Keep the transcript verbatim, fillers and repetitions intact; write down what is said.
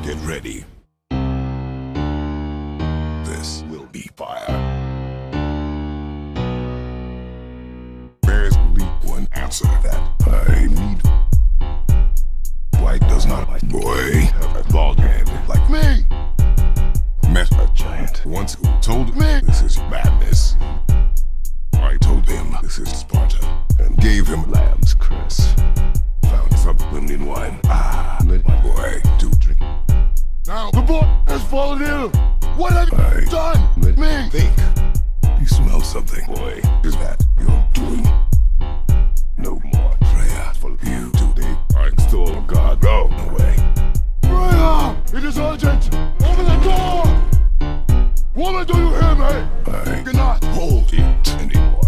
Get ready. This will be fire. Bears leap one answer that I need. White does not like boy have a bald head like me. Met a giant once who told me this is madness. I told him this is Sparta and gave him lamb's cress. Found some lemon wine. Ah, let my boy do drink. Now the boy has fallen ill. What have you I done? Let me think. You smell something, boy. Is that you're doing? No more prayer for you today. I install God. Go away. Prayer! It is urgent. Open the door. Woman, do you hear me? I cannot hold it anymore.